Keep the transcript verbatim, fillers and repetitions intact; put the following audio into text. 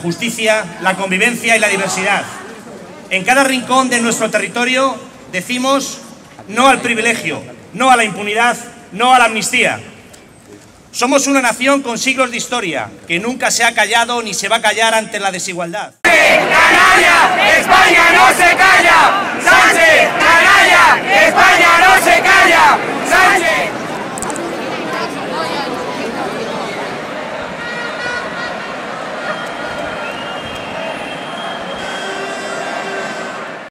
justicia, la convivencia y la diversidad. En cada rincón de nuestro territorio decimos no al privilegio, no a la impunidad, no a la amnistía. Somos una nación con siglos de historia, que nunca se ha callado ni se va a callar ante la desigualdad. ¡Canalla! ¡España no se calla! ¡Sánchez! ¡Canalla! ¡España no se calla! ¡Sánchez!